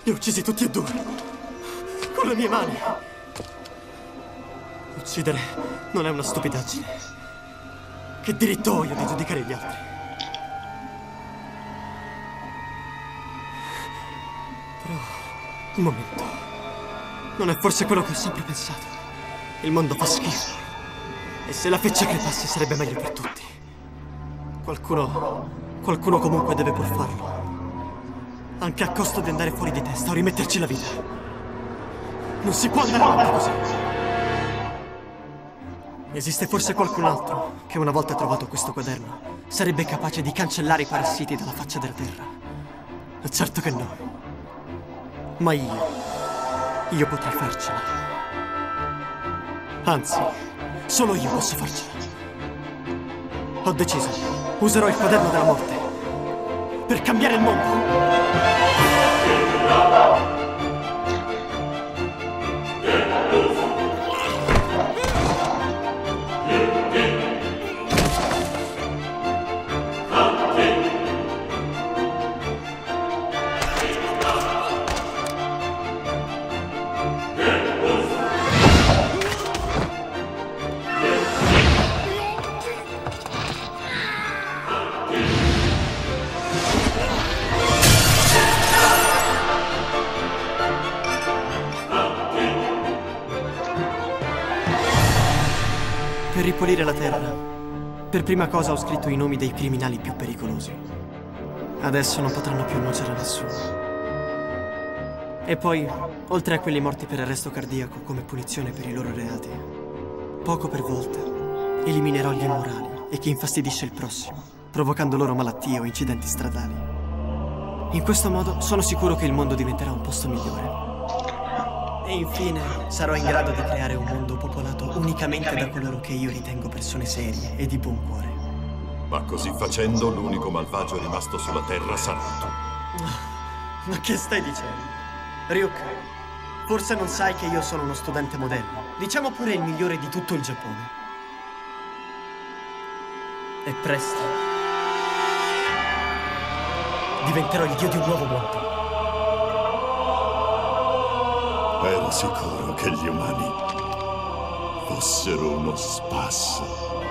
Li ho uccisi tutti e due. Con le mie mani. Uccidere non è una stupidaggine. Che diritto ho io di giudicare gli altri? Però, un momento. Non è forse quello che ho sempre pensato? Il mondo fa schifo. E se la feccia crepasse sarebbe meglio per tutti. Qualcuno comunque deve pur farlo. Anche a costo di andare fuori di testa o rimetterci la vita. Non si può andare avanti così. Esiste forse qualcun altro che una volta trovato questo quaderno sarebbe capace di cancellare i parassiti dalla faccia della terra? Certo che no. Ma io potrei farcela. Anzi, solo io posso farcela. Ho deciso, userò il quaderno della morte per cambiare il mondo. Per ripulire la terra, per prima cosa ho scritto i nomi dei criminali più pericolosi. Adesso non potranno più nuocere a nessuno. E poi, oltre a quelli morti per arresto cardiaco come punizione per i loro reati, poco per volta eliminerò gli immorali e chi infastidisce il prossimo, provocando loro malattie o incidenti stradali. In questo modo sono sicuro che il mondo diventerà un posto migliore. E infine sarò in grado di creare un mondo popolato unicamente da coloro che io ritengo persone serie e di buon cuore. Ma così facendo l'unico malvagio rimasto sulla Terra sarà tu. Ma che stai dicendo? Ryuk, forse non sai che io sono uno studente modello. Diciamo pure il migliore di tutto il Giappone. E presto diventerò il dio di un nuovo mondo. Ero sicuro che gli umani fossero uno spasso.